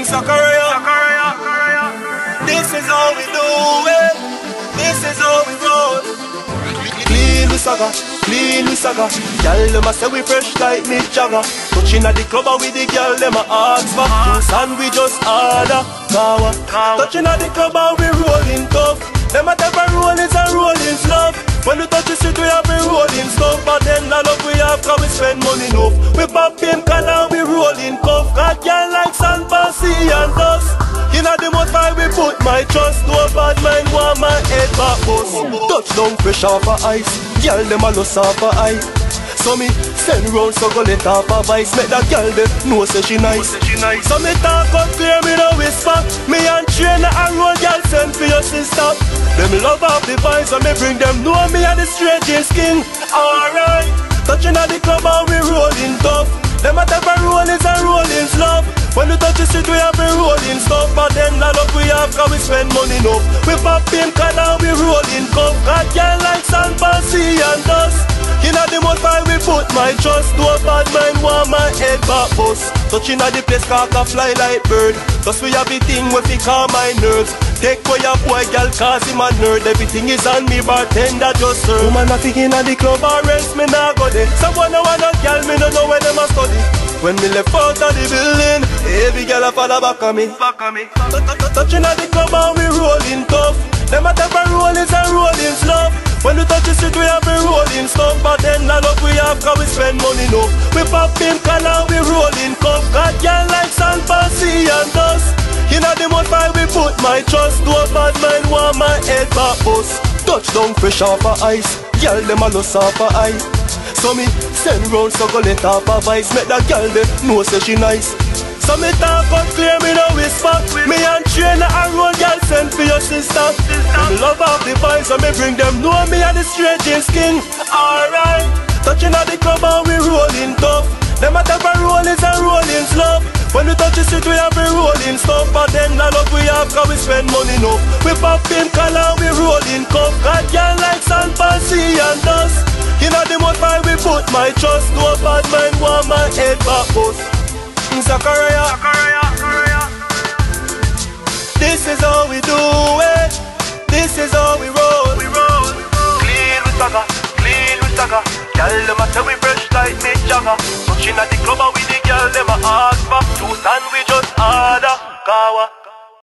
Zachariah. This is how we do it. This is how we roll. Clean with saga. Girl, them a say we fresh like Mick Jagger. Touching at the club with the girl, them a ask for juice and we just order kawa. Touching at the club and we rolling tough. Them a type of rollings and rollings love. When we touch the street we have been rolling stuff. But then the love we have cause we spend money enough. We pop him can and we rolling cuff. Got girl like sand, sea and dust. You know the most high we put my trust. No bad mind want my head back bust. Touchdown fresh off of ice. Girl them a lost off of eye. So me send round so go let off a vice. Make that girl them know say she nice. So me talk out clear, me no whisper. Me and trainer and road girl send for your sister. Them love off the vibes and me bring them know me and the strangest king. Alright, touching at the club and we rolling tough. Them a type of rollings and rollings love. When we touch the street we have been rolling stuff. But then the love we have cause we spend money enough. We pop him can and we rolling cuff. Got girl like sand, sea and dust. You know the most high we put my trust. No bad mind want my head back bust. Touching at the place cock a fly like bird. Cause we have the thing where we calm my nerves. Take away your boy girl cause him a nerd. Everything is on me, bartender just serve. Woman a thinking at the club or else me nah go there. Someone no want no girl, me no know where them a study. When me left out of the building, every girl a follow back on me. Touching at the club and we rolling tough. Them a type of rollings and rollings love. When we touch the street we have been rolling stuff. But then the love we have cause we spend money enough. We pop him can and we rolling cuff. Got girl like sand, sea and dust. You know the most high we put my trust. No bad mind want my head back bust. Touchdown fresh off of ice. Girl them a lost off of eye. So me send round so go let off a vice. Make that girl them know say she nice. So me talk out clear, me no whisper. Me and trainer and road girl send for your sister. Me love off the vibes and me bring them know me and the strangest king. Alright, touching at the club and we rolling tough. Them a type of rollings and rollings love. When we touch the street we have been rolling stuff. But then the love we have cause we spend money enough. We pop him can and we rolling cuff. Got girl like sand, sea and dust. You know the most high we put my trust. No bad mind want my head back bust. Zachariah. This is how we do it.